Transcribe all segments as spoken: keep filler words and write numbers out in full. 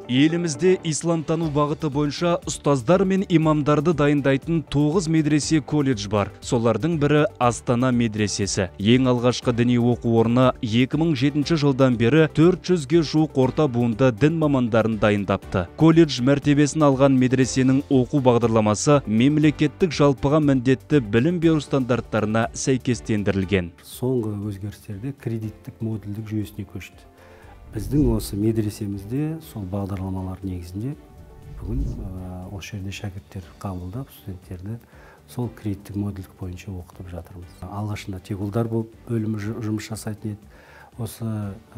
Елімізде исламтану бағыты бойынша ұстаздар мен имамдарды дайындайтын тоғыз медресе колледж бар. Солардың бірі Астана медресесі. Ең алғашқы діни оқу орны екі мың жетінші жылдан бері төрт жүзге жуық орта буынды дін мамандарын дайындапты. Колледж мәртебесін алған медресенің оқу бағдарламасы мемлекеттік жалпыға міндетті білім беру стандарттарына сәйкестендірілген. Соңғы өзгерістерде кредиттік модульдік жүйесіне көшті. Біздің осы медресемізде сол бағдарламалар негізінде бүгін осы жерде шәкірттер қабылдап, студенттерді сол кредиттік модульдік бойынша оқытып жатырмыз. Алғашында тек ұлдар болып бөлімі жұмыс жасайтын еді. Осы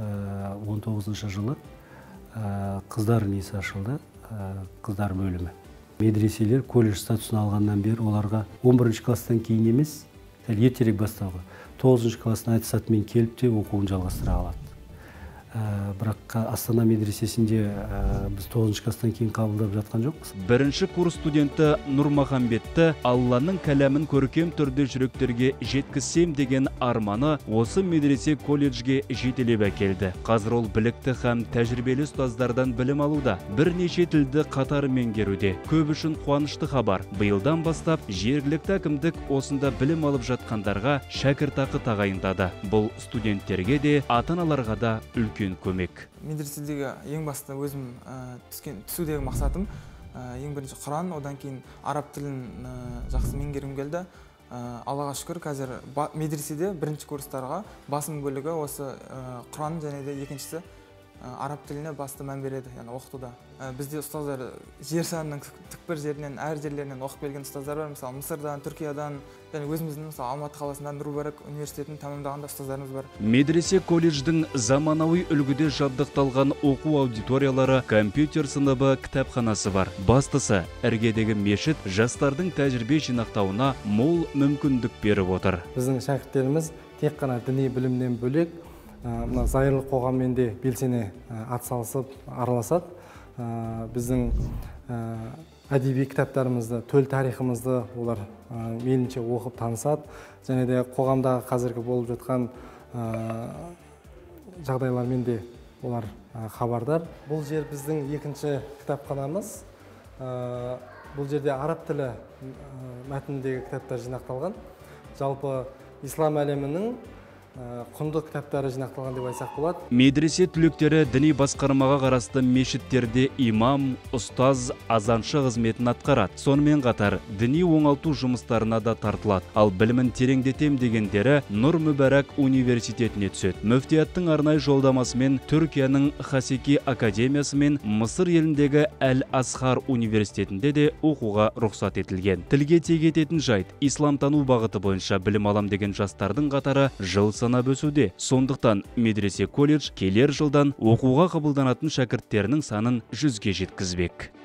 он тоғызыншы жылы қыздар несі ашылды, қыздар бөлімі. Медреселер колледж статусын алғаннан бері оларға он бірінші класстан кейін емес, ертерек бастауға. тоғызыншы класстың аттестатымен келіп те оқуын жалғастыра алады. Бірақ Астана медресесінде біз тоғызыншы класстан кейін қабылдап жатқан жоқпыз. Бірінші курс студенті Нұрмахамбетті Алланың кәләмін көркем түрде жүректерге жеткізсем деген арманы осы медресе колледжге жетелеп әкелді. Қазір ол білікті һәм тәжірибелі ұстаздардан білім алуда, бірнеше тілді қатар меңгеруде. Көп үшін қуанышты хабар. Биылдан бастап жергілікті әкімдік осында білім алып жатқандарға шәкіртақы тағайындады. Бұл студенттерге де, ата-аналарға да үлкен көмек. Медреседегі ең басты өзім түскен түсудегі мақсатым ең бірінші Құран, одан кейін араб тілін жақсы меңгергім келді. Аллаға шүкір, қазір медреседе бірінші курстарға басым бөлігі осы Құран және де екіншісі араб тіліне басты мән береді, яғни оқытуда. Бізде ұстаздар жер шарының түкпір жерінен, әр жерлерінен оқып келген ұстаздар бар. Мысалы, Мысырдан, Түркиядан, және өзіміздің мысалы Алматы қаласынан Нұр-Мүбарак университетін тәмамдаған да ұстаздарымыз бар. Медресе колледждің заманауи үлгіде жабдықталған оқу аудиториялары, компьютер сыныбы, кітапханасы бар. Бастысы, іргедегі мешіт жастардың тәжірибе жинақтауына мол мүмкіндік беріп отыр. Біздің шәкірттеріміз тек қана діни білімнен бөлек мына зайырлы қоғаммен де белсене атсалысып араласады. Біздің әдеби кітаптарымызды, төл тарихымызды олар мейлінше оқып танысады. Және де қоғамдағы қазіргі болып жатқан жағдайлармен де олар хабардар. Бұл жер біздің екінші кітапханамыз. Бұл жерде араб тілі мәтініндегі кітаптар жинақталған. Жалпы ислам әлемінің құнды кітаптары жинақталған деп айтсақ болады. Медресе түлектері діни басқармаға қарасты мешіттерде имам, ұстаз, азаншы қызметін атқарады. Сонымен қатар діни оңалту жұмыстарына да тартылады. Ал білімін тереңдетем дегендері Нұр-Мүбарак университетіне түседі. Мүфтияттың арнайы жолдамасымен Түркияның Хасеки академиясы мен Мысыр еліндегі Әл-Асхар университетінде де оқуға рұқсат етілген. Тілге тиек ететін жайт, исламтану бағыты бойынша білім алам деген жастардың қатары жыл санап өсуде. Сондықтан медресе колледж келер жылдан оқуға қабылданатын шәкірттерінің санын жүзге жеткізбек.